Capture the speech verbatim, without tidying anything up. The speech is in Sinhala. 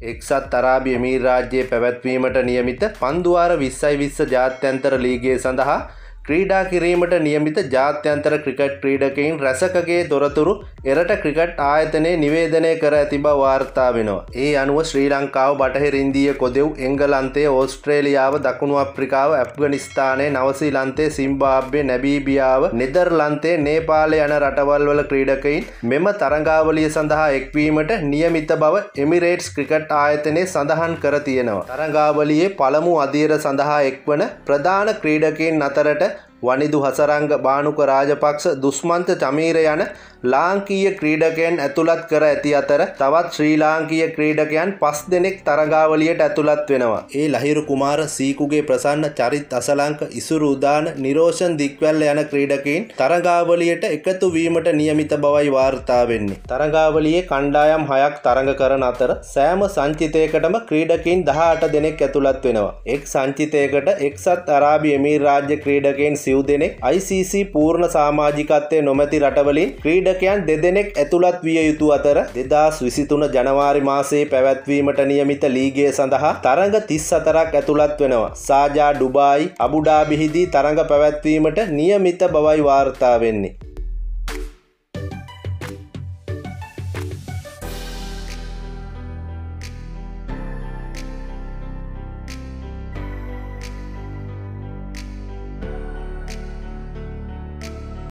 එක්සත් අරාබි එමිරාජ්‍යයේ පැවැත්වීමට නියමිත පන්දුවාර විස්සයි විස්ස ජාත්‍යන්තර ලීගය සඳහා ක්‍රීඩා කිරීමට නියමිත ජාත්‍යන්තර ක්‍රිකට් ක්‍රීඩකයින් රැසකගේ තොරතුරු එරට ක්‍රිකට් ආයතනයේ නිවේදනය කර ඇති බව වාර්තා වෙනවා. ඒ අනුව ශ්‍රී ලංකාව, බටහිර ඉන්දීය කොදෙව්, එංගලන්තය, ඕස්ට්‍රේලියාව, දකුණු අප්‍රිකාව, ඇෆ්ගනිස්තානය, නවසීලන්තය, සිම්බාබ්වේ, නැමීබියාව, නෙදර්ලන්තය, නේපාලය යන රටවල් වල ක්‍රීඩකයින් මෙම තරඟාවලිය සඳහා එක්වීමට නියමිත බව එමිරේට්ස් ක්‍රිකට් ආයතනය සඳහන් කර තියෙනවා. තරඟාවලියේ පළමු අදියර සඳහා එක්වන ප්‍රධාන ක්‍රීඩකයින් අතරට Wanindu, hasaranga, banuka, rajapaksa, dushmantha, chameera යන ලාංකීය ක්‍රීඩකයන් ඇතුළත් කර ඇති අතර තවත් ශ්‍රී ලාංකීය ක්‍රීඩකයන් පස් දෙනෙක් තරඟාවලියට ඇතුළත් වෙනවා. ඒ ලහිරු, kumara, Sikuගේ ප්‍රසන්න, charith, asalanka, isuru, udana, niroshan, dickwella යන ක්‍රීඩකයින් තරඟාවලියට එකතු වීමට නියමිත බවයි වාර්තා වෙන්නේ. තරඟාවලියේ කණ්ඩායම් හයක් තරඟ කරන අතර සෑම සංචිතයකටම ක්‍රීඩකයින් දහඅට දෙනෙක් ඇතුළත් වෙනවා. එක් සංචිතයකට එක්සත් අරාබි එමිරාජ්‍ය ක්‍රීඩකයින් සිව් දෙනෙක්, I C C පූර්ණ සමාජිකත්වයේ නොමැති රටවලින් ක්‍රීඩකයන් දෙදෙනෙක් ඇතුළත් විය යුතු අතර දෙදාස් විසිතුන ජනවාරි මාසයේ පැවැත්වීමට නියමිත ලීගය සඳහා තරඟ තිස් හතරක් ඇතුළත් වෙනවා. සාජා, ඩුබායි, අබුඩාබිහිදී තරඟ පැවැත්වීමට නියමිත බවයි වාර්තා වෙන්නේ.